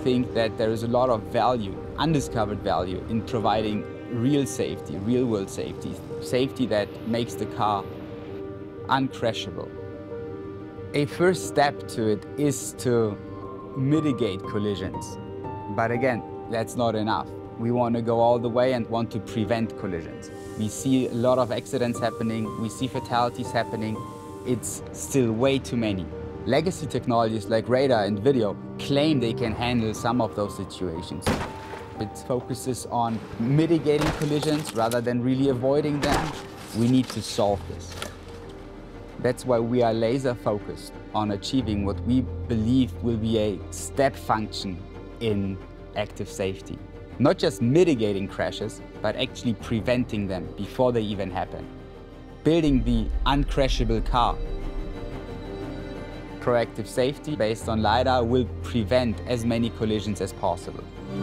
think that there is a lot of value, undiscovered value, in providing real safety, real-world safety, safety that makes the car uncrashable. A first step to it is to mitigate collisions. But again, that's not enough. We want to go all the way and want to prevent collisions. We see a lot of accidents happening, we see fatalities happening. It's still way too many. Legacy technologies like radar and video claim they can handle some of those situations. It focuses on mitigating collisions rather than really avoiding them. We need to solve this. That's why we are laser focused on achieving what we believe will be a step function in active safety. Not just mitigating crashes, but actually preventing them before they even happen. Building the uncrashable car. Proactive safety based on lidar will prevent as many collisions as possible.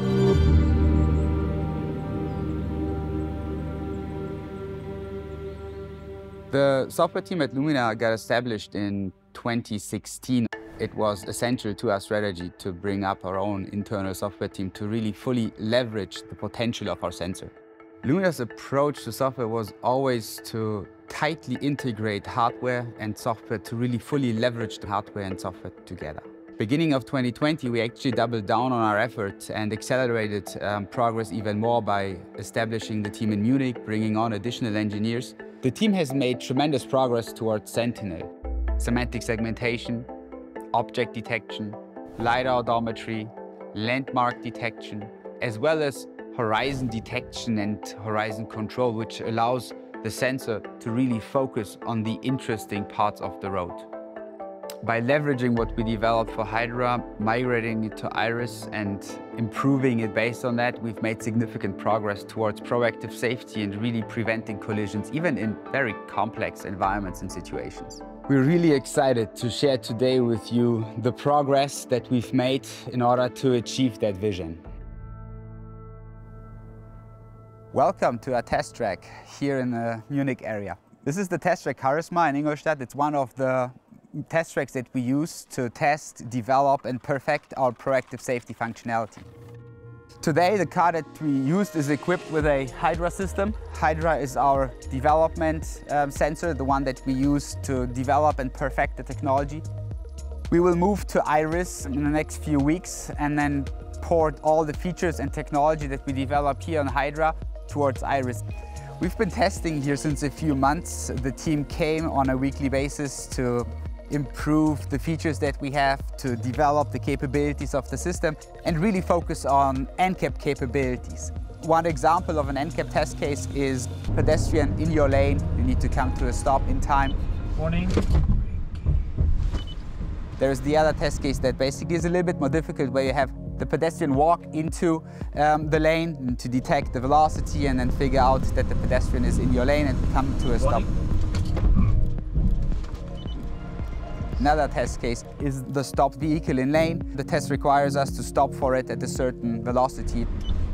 The software team at Luminar got established in 2016. It was essential to our strategy to bring up our own internal software team to really fully leverage the potential of our sensor. Luminar's approach to software was always to tightly integrate hardware and software to really fully leverage the hardware and software together. Beginning of 2020, we actually doubled down on our efforts and accelerated progress even more by establishing the team in Munich, bringing on additional engineers. The team has made tremendous progress towards Sentinel, semantic segmentation, object detection, lidar odometry, landmark detection, as well as horizon detection and horizon control, which allows the sensor to really focus on the interesting parts of the road. By leveraging what we developed for Hydra, migrating it to Iris and improving it based on that, we've made significant progress towards proactive safety and really preventing collisions, even in very complex environments and situations. We're really excited to share today with you the progress that we've made in order to achieve that vision. Welcome to our test track here in the Munich area. This is the test track Charisma in Ingolstadt. It's one of the test tracks that we use to test, develop and perfect our proactive safety functionality. Today, the car that we used is equipped with a Hydra system. Hydra is our development sensor, the one that we use to develop and perfect the technology. We will move to Iris in the next few weeks and then port all the features and technology that we developed here on Hydra towards Iris. We've been testing here since a few months. The team came on a weekly basis to improve the features that we have, to develop the capabilities of the system and really focus on NCAP capabilities. One example of an NCAP test case is pedestrian in your lane. You need to come to a stop in time. Warning. There's the other test case that basically is a little bit more difficult, where you have the pedestrian walk into the lane to detect the velocity and then figure out that the pedestrian is in your lane and come to a stop. Another test case is the stopped vehicle in lane. The test requires us to stop for it at a certain velocity.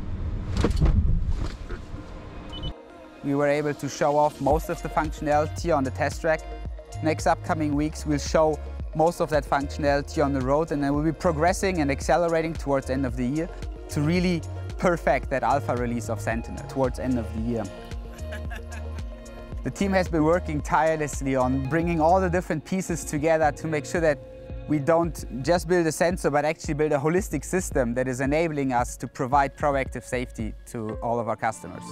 We were able to show off most of the functionality on the test track. Next upcoming weeks, we'll show most of that functionality on the road, and then we'll be progressing and accelerating towards the end of the year to really perfect that alpha release of Sentinel towards the end of the year. The team has been working tirelessly on bringing all the different pieces together to make sure that we don't just build a sensor, but actually build a holistic system that is enabling us to provide proactive safety to all of our customers.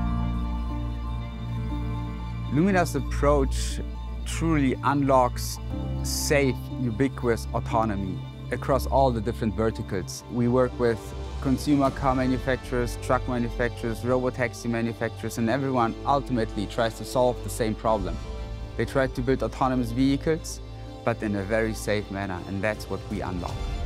Luminar's approach truly unlocks safe, ubiquitous autonomy across all the different verticals. We work with consumer car manufacturers, truck manufacturers, robotaxi manufacturers, and everyone ultimately tries to solve the same problem. They try to build autonomous vehicles, but in a very safe manner, and that's what we unlock.